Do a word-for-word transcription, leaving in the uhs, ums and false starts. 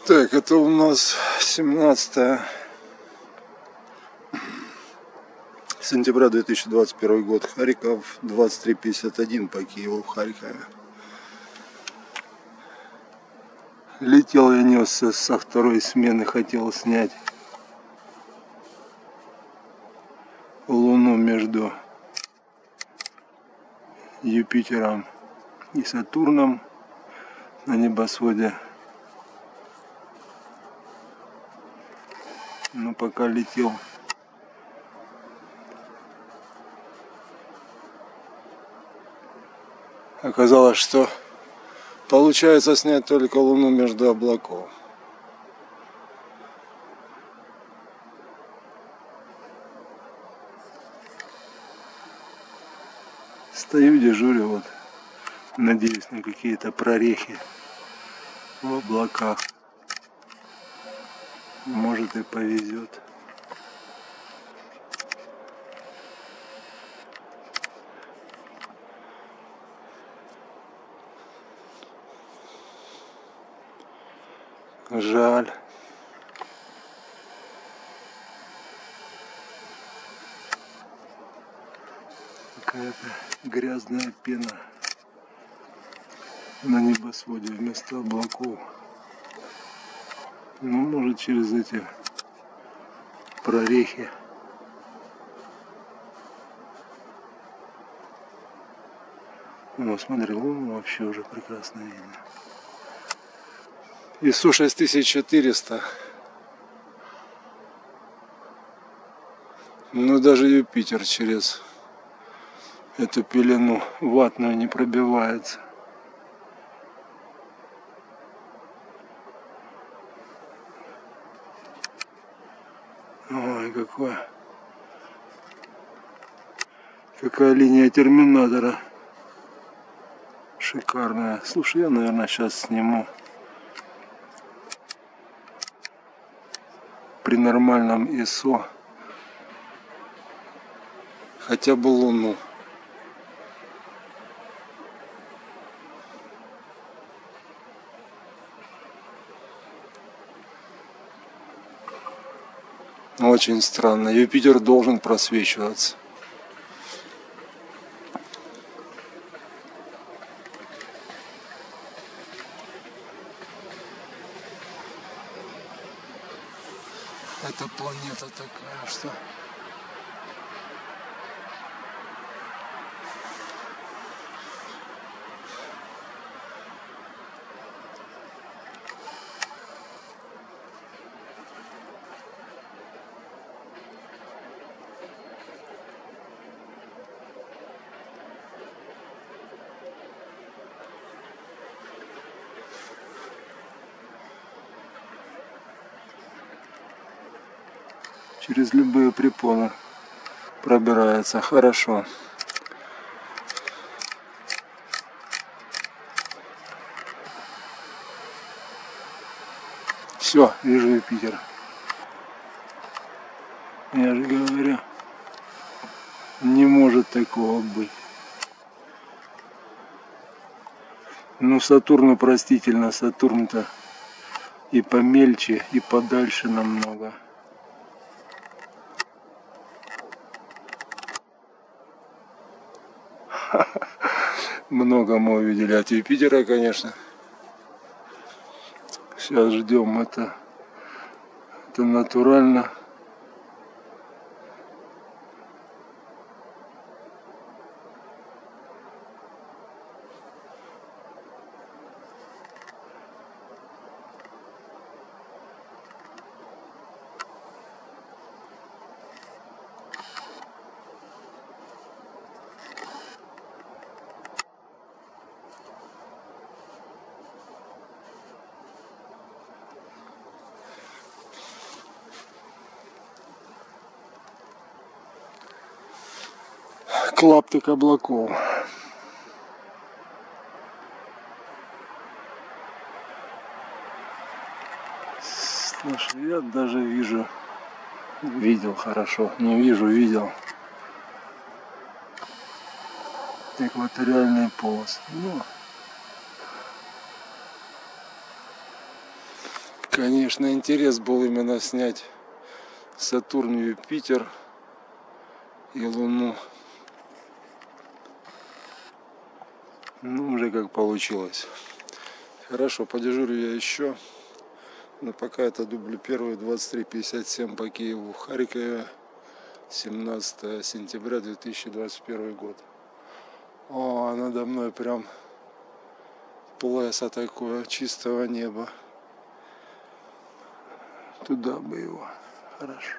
Так, это у нас семнадцатое сентября две тысячи двадцать первый год. Харьков, двадцать три пятьдесят один по Киеву в Харькове. Летел я, несся со второй смены, хотел снять Луну между Юпитером и Сатурном на небосводе. Но пока летел, оказалось, что получается снять только Луну между облаков. Стою, дежурю, вот, надеюсь на какие-то прорехи в облаках. Может и повезет. Жаль. Какая-то грязная пена на небосводе вместо облаков. Ну, может, через эти прорехи. Ну, смотри, Луну вообще уже прекрасно видно. ИСУ шесть тысяч четыреста. Ну, даже Юпитер через эту пелену ватную не пробивается. Ой, какое. Какая линия терминатора. Шикарная. Слушай, я, наверное, сейчас сниму при нормальном ИСО хотя бы Луну. Очень странно. Юпитер должен просвечиваться. Это планета такая, что... Через любые препоны пробирается хорошо. Все, вижу Юпитер. Я же говорю, не может такого быть. Ну, Сатурну простительно, Сатурн-то и помельче, и подальше намного. Много мы увидели от Юпитера, конечно. Сейчас ждем это. Это натурально. Клаптик облаков. Слушай, я даже вижу, видел хорошо, не вижу, видел экваториальный полос. Ну, Конечно, интерес был именно снять Сатурн, Юпитер и Луну. Ну, уже как получилось. Хорошо, подежурю я еще. Но пока это дубль первый, двадцать три пятьдесят семь по Киеву, в Харькове, семнадцатое сентября две тысячи двадцать первый год. О, надо мной прям плесо такое чистого неба. Туда бы его. Хорошо.